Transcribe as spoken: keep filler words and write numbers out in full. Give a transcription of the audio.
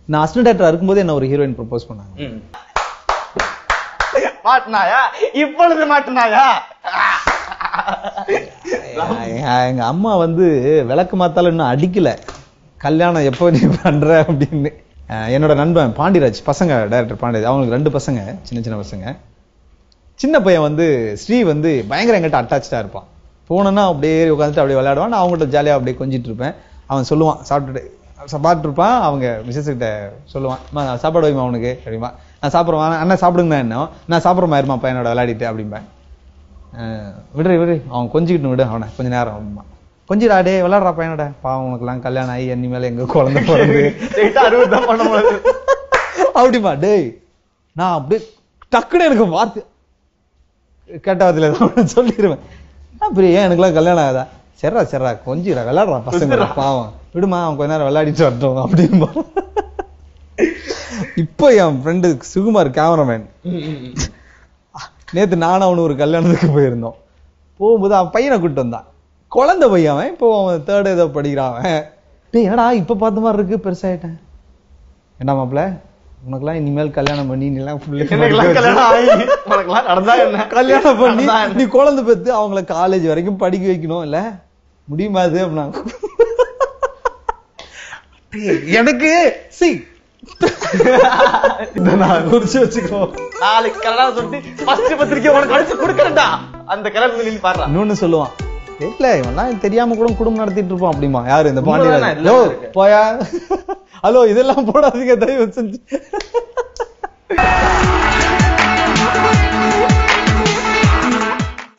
நான் அசிஸ்டன்ட் டைரக்டரா இருக்கும்போது என்ன ஒரு ஹீரோயின் ப்ரொபோஸ் பண்ணாங்க. மாட்டினாயா? இப்பொழுது மாட்டினாயா? எங்க அம்மா வந்து விளக்கு மாத்தாலும் இன்னும் அடிக்கல, கல்யாணம் எப்போ நீ பண்ற அப்படின்னு. என்னோட நண்பன் பாண்டிராஜ், பசங்க டைரக்டர் பாண்டிராஜ், அவங்களுக்கு ரெண்டு பசங்க, சின்ன சின்ன பசங்க. சின்ன பையன் வந்து ஸ்ரீ வந்து பயங்கர எங்கிட்ட அட்டாச்சா இருப்பான். போனோன்னா அப்படியே உட்காந்துட்டு அப்படியே விளையாடுவான், நான் அவங்ககிட்ட ஜாலியா அப்படியே கொஞ்சிட்டு இருப்பேன். அவன் சொல்லுவான், சாப்பிட்டுட்டு சாப்பிட்டு இருப்பான், அவங்க மிஸ்ஸஸ் கிட்ட சொல்லுவான், சாப்பாடு வைமா அவனுக்கு அப்படிமா. நான் சாப்பிடுவான், அண்ணா சாப்பிடுங்கண்ணா, என்ன நான் சாப்பிட்ற இருமா பையனோட விளையாடிட்டு அப்படிம்பேன். விடுறி விடு அவன் கொஞ்சிக்கிட்டு விடு அவனை கொஞ்ச நேரம் அப்படிமா. கொஞ்சிடா டே விளையாடுறா பையனோட, பாவம் உனக்குலாம் கல்யாணம் ஆகி இனிமேல எங்க குழந்தை பிறந்து அப்படிமா. டேய் நான் அப்படியே டக்குன்னு எனக்கு வார்த்தை கேட்டாவதுல தான் சொல்லிடுவேன். அப்படி ஏன் எனக்குலாம் கல்யாணம் ஆகுதா? சரிடா சரிடா கொஞ்சிடா விளையாடுறான் பசங்க, பாவம் விடுமா அவன் கொஞ்ச நேரம் விளையாடிட்டு வரட்டும் அப்படின்பா. இப்போ என் ஃப்ரெண்டு சுகுமார் கேமராமேன், நேத்து நானும் அவனு ஒரு கல்யாணத்துக்கு போயிருந்தோம். போகும்போது அவன் பையனை கூப்பிட்டு வந்தான், குழந்தை பையன் அவன், இப்போ அவன் தேர்ட் ஏதோ படிக்கிறான். அவன் டேய் என்னடா இப்ப பார்த்த மாதிரி இருக்கு, பெருசாயிட்டேன். என்ன மாப்பிள்ள உனக்கெல்லாம் இனிமேல் கல்யாணம் பண்ணி நீ எல்லாம் கல்யாணம் பண்ணி நீ குழந்தை பெத்து அவங்கள காலேஜ் வரைக்கும் படிக்க வைக்கணும் இல்ல, முடியுமா அது அப்படின்னா. எனக்கு சி குறிச்சு வச்சுக்கோ, நாளைக்கு கல்யாணம் சொல்லிட்டு ஃபர்ஸ்ட் பத்திரிக்கை உனக்கு அடிச்சு கொடுக்கறேன்டா, அந்த கல்யாணத்துல நீ பாரு. இன்னொன்னு சொல்லுவான், இல்ல இவெல்லாம் தெரியாம கூட குடும்பம் நடத்திட்டு இருப்பான் அப்படிமா. யாரு இந்த பாண்டியராஜ்? போயா ஹலோ இதெல்லாம் போடாதீங்க தயவு செஞ்சு.